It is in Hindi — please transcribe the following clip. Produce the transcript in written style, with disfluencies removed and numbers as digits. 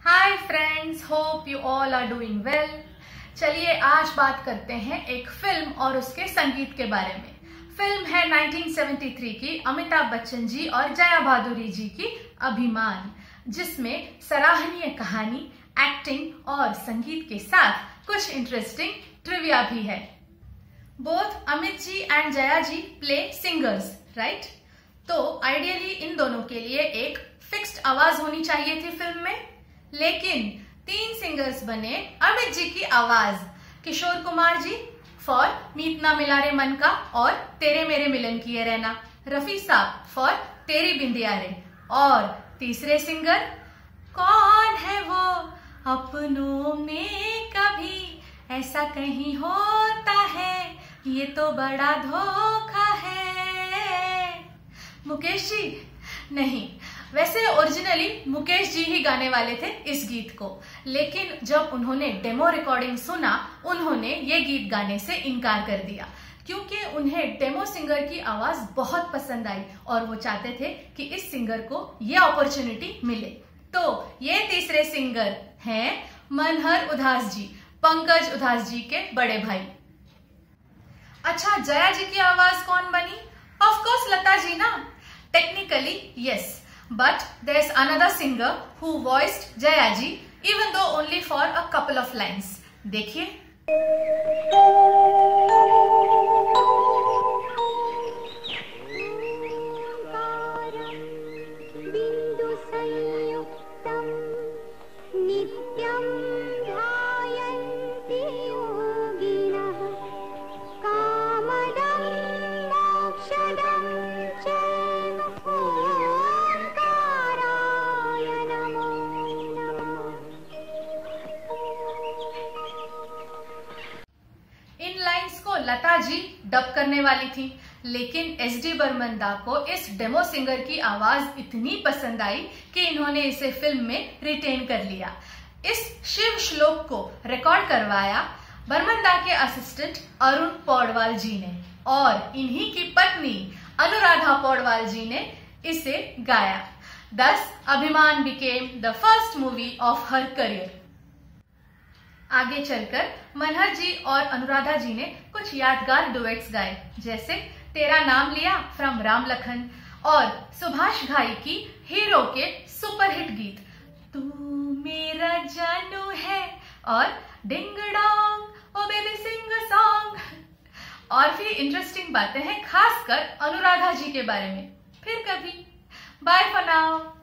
Hi friends, hope you all are doing well. चलिए आज बात करते हैं एक फिल्म और उसके संगीत के बारे में। फिल्म है 1973 की अमिताभ बच्चन जी और जया भादुरी जी की अभिमान, जिसमें सराहनीय कहानी, एक्टिंग और संगीत के साथ कुछ इंटरेस्टिंग ट्रिविया भी है। Both Amit ji and Jaya ji play singers, right? तो आइडियली इन दोनों के लिए एक फिक्स्ड आवाज होनी चाहिए थी फिल्म में, लेकिन 3 सिंगर्स बने। अमित जी की आवाज किशोर कुमार जी फॉर मीत ना मिला रे मन का और तेरे मेरे मिलन किए रहना, रफी साहब फॉर तेरी बिंदिया रे, और तीसरे सिंगर कौन है वो अपनों में कभी ऐसा कहीं होता है, ये तो बड़ा धोखा है। मुकेश जी नहीं, वैसे ओरिजिनली मुकेश जी ही गाने वाले थे इस गीत को, लेकिन जब उन्होंने डेमो रिकॉर्डिंग सुना उन्होंने ये गीत गाने से इनकार कर दिया, क्योंकि उन्हें डेमो सिंगर की आवाज बहुत पसंद आई और वो चाहते थे कि इस सिंगर को ये अपॉर्चुनिटी मिले। तो ये तीसरे सिंगर हैं मनहर उधास जी, पंकज उधास जी के बड़े भाई। अच्छा, जया जी की आवाज कौन बनी? ऑफ कोर्स लता जी ना। Technically, yes, but there's another singer who voiced Jaya ji, even though only for a couple of lines. देखिए। लता जी डब करने वाली थी, लेकिन SD बर्मन दा को इस डेमो सिंगर की आवाज इतनी पसंद आई कि इन्होंने इसे फिल्म में रिटेन कर लिया। इस शिव श्लोक को रिकॉर्ड करवाया बर्मन दा के असिस्टेंट अरुण पौडवाल जी ने, और इन्हीं की पत्नी अनुराधा पौडवाल जी ने इसे गाया। Thus, अभिमान became the first movie of her career. आगे चलकर मनहर जी और अनुराधा जी ने कुछ यादगार डुएट्स गाए, जैसे तेरा नाम लिया फ्रॉम राम लखन और सुभाष घाई की हीरो के सुपरहिट गीत तू मेरा जानू है और ding dong o baby sing a song. और भी इंटरेस्टिंग बातें हैं, खासकर अनुराधा जी के बारे में फिर कभी। Bye for now.